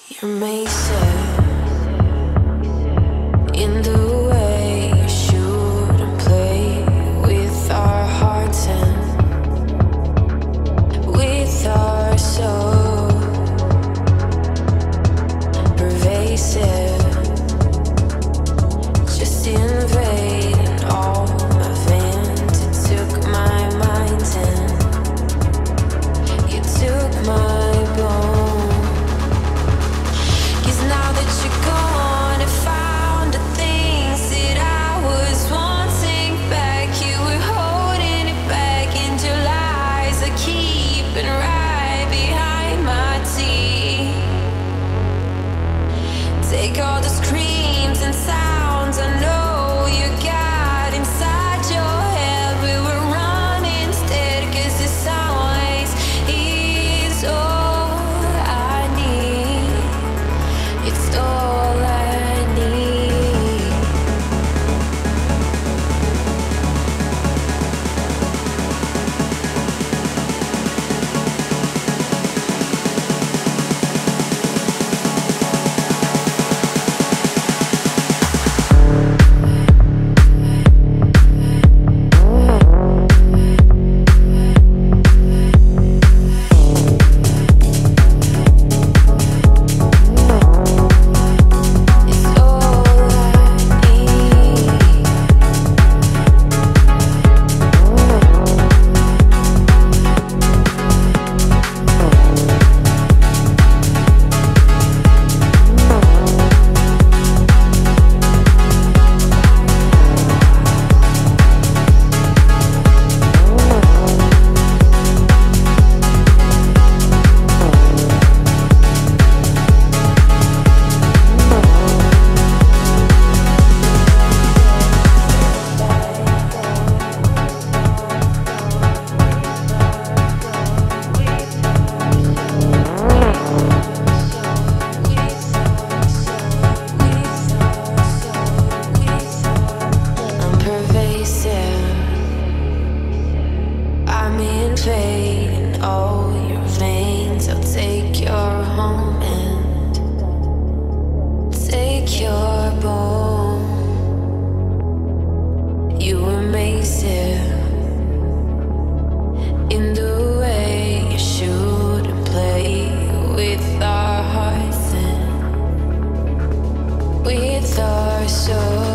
You're amazing in the way you shoot and play with our hearts and with our soul. Pervasive, just invading all my veins. It took my mind and you took my bone. Now that you're gone, I found the things that I was wanting back. You were holding it back, and your lies are keeping right behind my teeth. Take all the screams and sounds I know you got inside your head. We were running instead, 'cause this always is all I need. It's all I need. I'm invading all your veins. I'll take your home and take your bone. You were amazing in the way you shoot and play with our hearts and with our souls.